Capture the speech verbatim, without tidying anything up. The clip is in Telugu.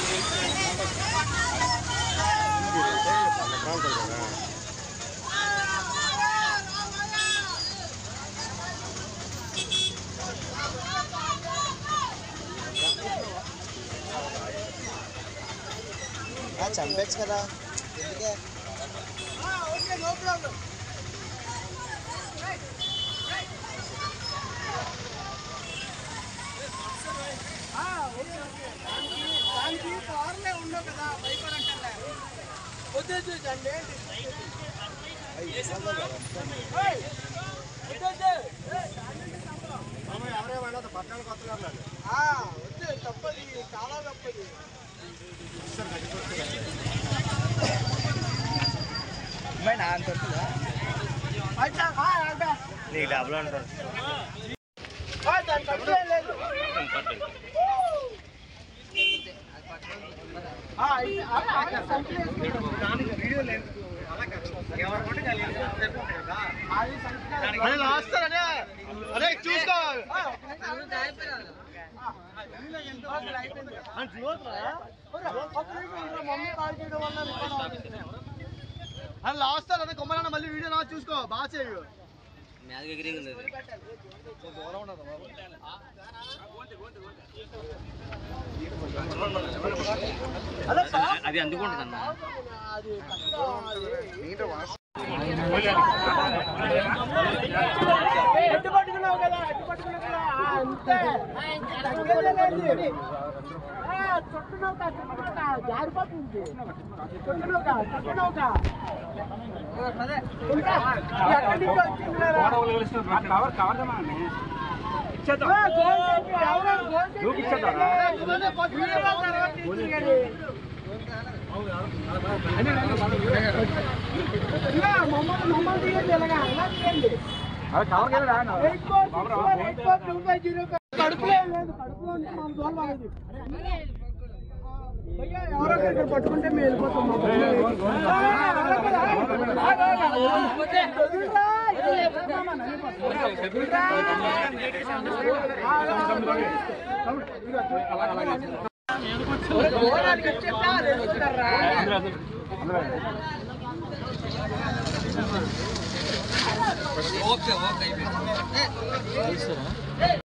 చంపేచ్చు కదా ఎందుకే ఓకే నో ప్రాబ్లం దానికి కార్లే ఉండవు కదా భయపడంటే వద్దు అండి ఎవరే వాళ్ళ పట్టణాలు కొత్తగా వద్దు తప్పది చాలా తప్పది నీకు డబ్బులు అంటారు అదే చూసుకో మమ్మీ కాల్ చేయడం వల్ల అని లాస్ట్ అదే కొమ్మలన్న మళ్ళీ వీడియో నా చూసుకో బాగా చేయు అది అందుకుంటుందన్న ఎట్టు పట్టుకున్నావు కదా ఎట్టు పట్టుకున్నావు కదా అంతే చుట్టునౌక చుట్టునౌక జారిపోతుంది చుట్టునౌక చుట్టునౌక మమ్మల్ని మమ్మల్ని తీయండి ఎలాగా అలా తీయండి కడుపులో లేదు కడుపులో మన దోలు ఎవరో ఇక్కడ పట్టుకుంటే మేము వెళ్ళిపోతాం ఓకే ఓకే